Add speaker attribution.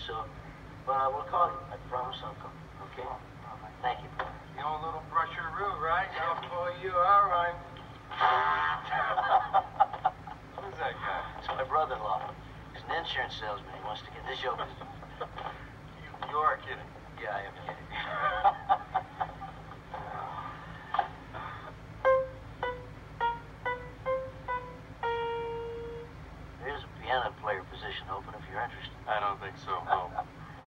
Speaker 1: so... But I will call you. I promise I'll come. Okay? Thank you.
Speaker 2: You own a little brusheroo, right? I'll call you. All right. Who's that guy?
Speaker 1: It's my brother-in-law. He's an insurance salesman. He wants to get this show business.
Speaker 2: You are kidding.
Speaker 1: Yeah, I am kidding. There's a piano player position open if you're interested.
Speaker 2: I don't think so. No.